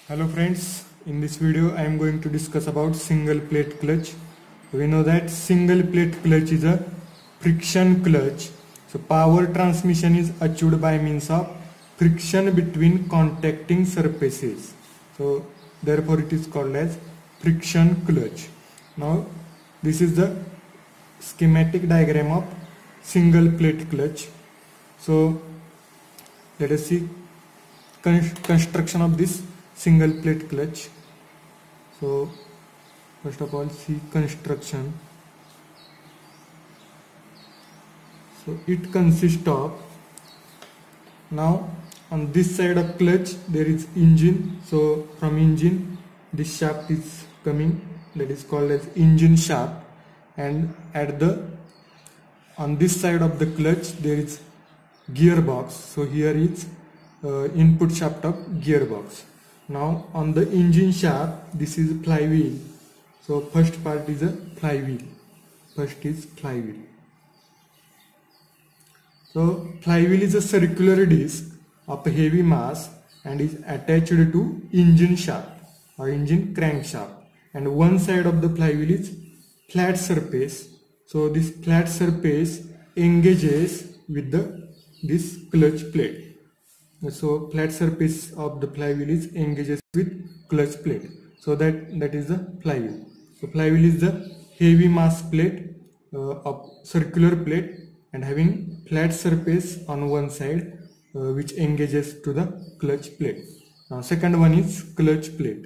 Hello friends, in this video I am going to discuss about single plate clutch. We know that single plate clutch is a friction clutch. So power transmission is achieved by means of friction between contacting surfaces. So therefore it is called as friction clutch. Now this is the schematic diagram of single plate clutch. So let us see construction of this single plate clutch. So first of all see construction. So it consists of, now on this side of clutch there is engine. So from engine this shaft is coming, that is called as engine shaft, and on this side of the clutch there is gearbox. So here is input shaft of gearbox. Now on the engine shaft this is flywheel. So first part is a flywheel. First is flywheel. So flywheel is a circular disc of a heavy mass and is attached to engine shaft or engine crankshaft. And one side of the flywheel is flat surface. So this flat surface engages with this clutch plate. So flat surface of the flywheel is engages with clutch plate. So that is the flywheel. So flywheel is the heavy mass plate of circular plate and having flat surface on one side which engages to the clutch plate. Now second one is clutch plate.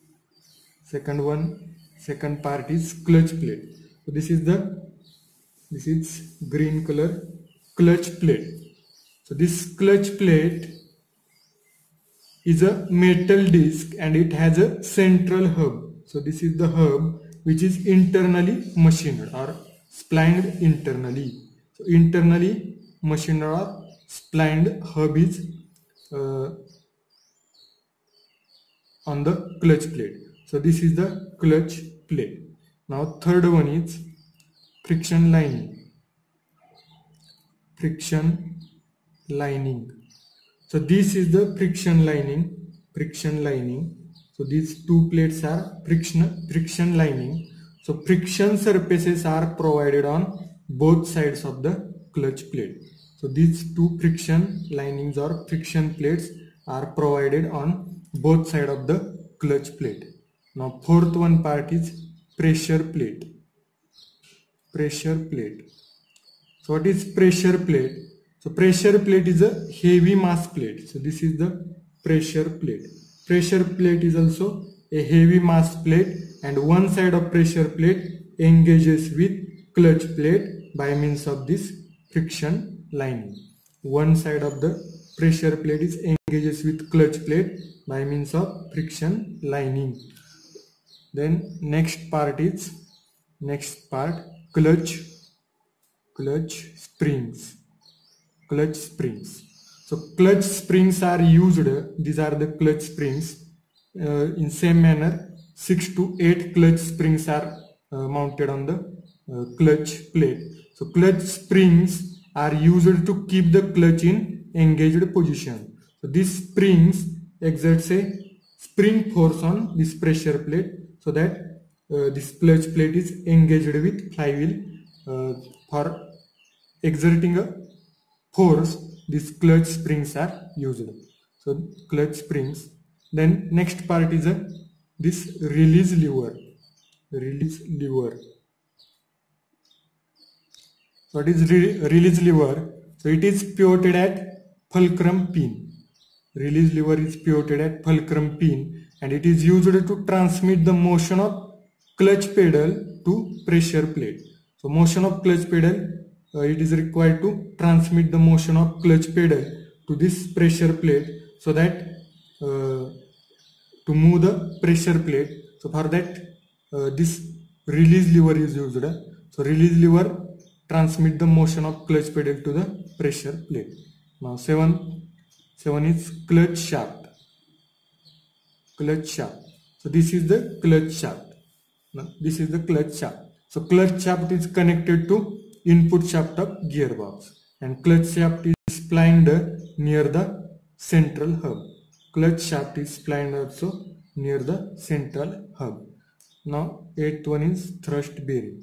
Second part is clutch plate. So this is green color clutch plate. So this clutch plate is a metal disc and it has a central hub. So this is the hub which is internally machined or splined internally. So internally machined or splined hub is on the clutch plate. So this is the clutch plate. Now third one is friction lining. Friction lining. So this is the friction lining. So these two plates are friction lining. So friction surfaces are provided on both sides of the clutch plate. So these two friction linings or friction plates are provided on both sides of the clutch plate. Now fourth one part is pressure plate. Pressure plate. So what is pressure plate? So pressure plate is a heavy mass plate. So this is the pressure plate. Pressure plate is also a heavy mass plate and one side of pressure plate engages with clutch plate by means of this friction lining. One side of the pressure plate is engages with clutch plate by means of friction lining. Then next part clutch springs. Clutch springs. So clutch springs are used, these are the clutch springs. In same manner 6 to 8 clutch springs are mounted on the clutch plate. So clutch springs are used to keep the clutch in engaged position. So these springs exerts a spring force on this pressure plate so that this clutch plate is engaged with flywheel. For exerting a force, these clutch springs are used. So clutch springs. Then next part is this release lever. Release lever. So what is release lever? So it is pivoted at fulcrum pin. Release lever is pivoted at fulcrum pin and it is used to transmit the motion of clutch pedal to pressure plate. So motion of clutch pedal, it is required to transmit the motion of clutch pedal to this pressure plate so that to move the pressure plate. So for that this release lever is used. So release lever transmit the motion of clutch pedal to the pressure plate. Now 7 is clutch shaft. Clutch shaft. So this is the clutch shaft. Now this is the clutch shaft. So clutch shaft is connected to input shaft of gearbox and clutch shaft is splined near the central hub. Clutch shaft is splined also near the central hub. Now 8th one is thrust bearing.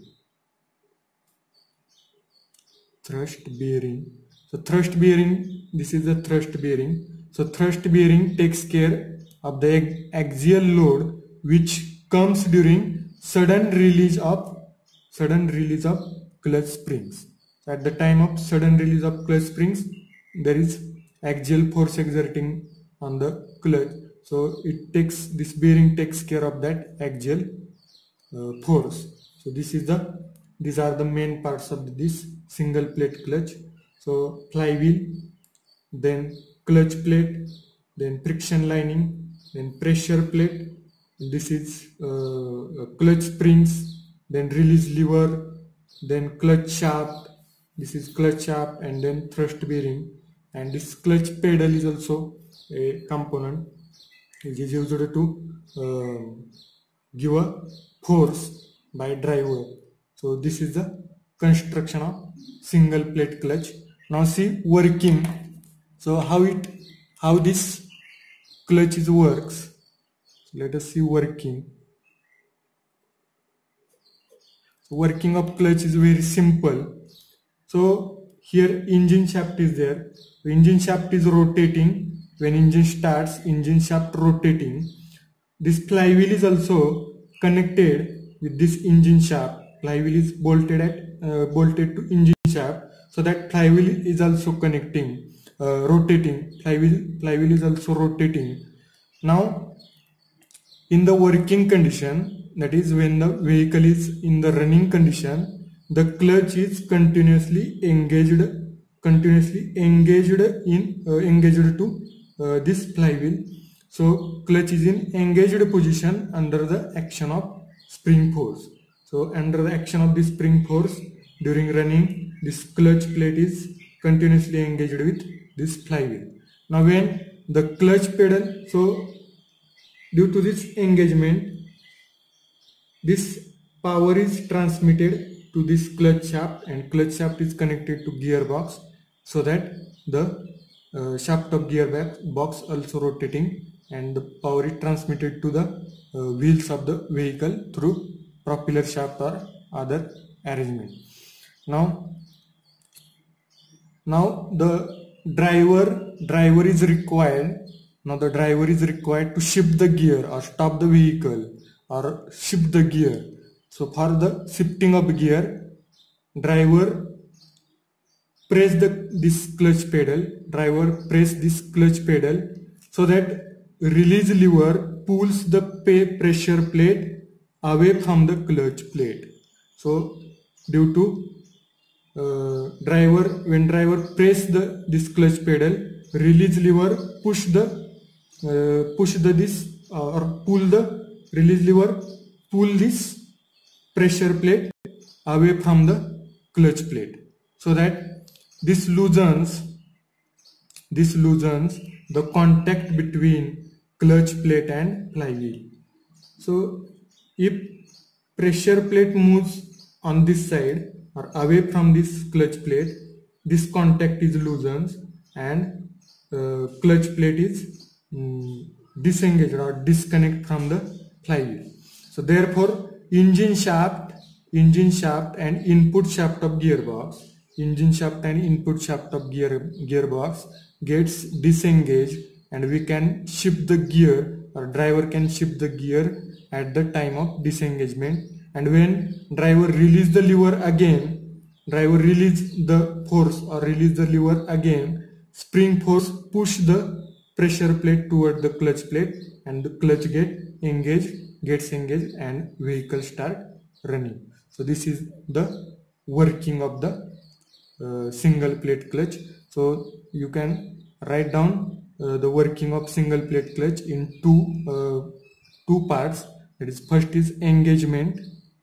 Thrust bearing. So thrust bearing, this is the thrust bearing. So thrust bearing takes care of the axial load which comes during sudden release of clutch springs. So at the time of sudden release of clutch springs, there is axial force exerting on the clutch. So this bearing takes care of that axial force. So these are the main parts of this single plate clutch. So flywheel, then clutch plate, then friction lining, then pressure plate. This is clutch springs, then release lever, then clutch shaft. This is clutch shaft, and then thrust bearing. And this clutch pedal is also a component which is used to give a force by driver. So this is the construction of single plate clutch. Now see working. So how this clutch works. So let us see working. So working of clutch is very simple. So here engine shaft is there. The engine shaft is rotating. When engine starts, engine shaft rotating. This flywheel is also connected with this engine shaft. Flywheel is bolted to engine shaft, so that flywheel is also rotating. Flywheel is also rotating. Now, in the working condition, that is when the vehicle is in the running condition, the clutch is continuously engaged to this flywheel. So clutch is in engaged position under the action of spring force. So under the action of this spring force during running, this clutch plate is continuously engaged with this flywheel. Now when the clutch pedal, so due to this engagement, this power is transmitted to this clutch shaft, and clutch shaft is connected to gearbox, so that the shaft of gearbox also rotating, and the power is transmitted to the wheels of the vehicle through propeller shaft or other arrangement. Now the driver is required. Now the driver is required to shift the gear or stop the vehicle or shift the gear. So for the shifting of gear, driver press this clutch pedal. Driver press this clutch pedal, so that release lever pulls the pressure plate away from the clutch plate. So due to when driver press this clutch pedal, release lever pull this pressure plate away from the clutch plate, so that this loosens the contact between clutch plate and flywheel. So if pressure plate moves on this side or away from this clutch plate, this contact is loosened and clutch plate is disengaged or disconnect from the flywheel. So therefore engine shaft and input shaft of gearbox gets disengaged, and we can shift the gear, or driver can shift the gear at the time of disengagement. And when driver release the lever again, spring force push the pressure plate toward the clutch plate, and the clutch gets engaged and vehicle start running. So this is the working of the single plate clutch. So you can write down the working of single plate clutch in two parts. That is, first is engagement,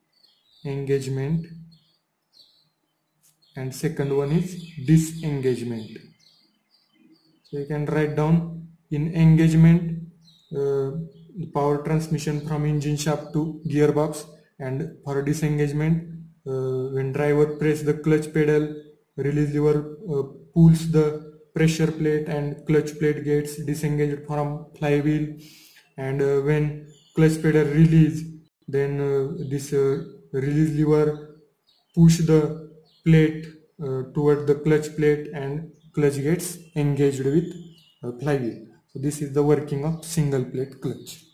and second one is disengagement. So you can write down in engagement the power transmission from engine shaft to gearbox, and for disengagement, when driver press the clutch pedal, release lever pulls the pressure plate and clutch plate gets disengaged from flywheel, and when clutch pedal release, then this release lever push the plate toward the clutch plate and clutch gets engaged with flywheel. So this is the working of single plate clutch.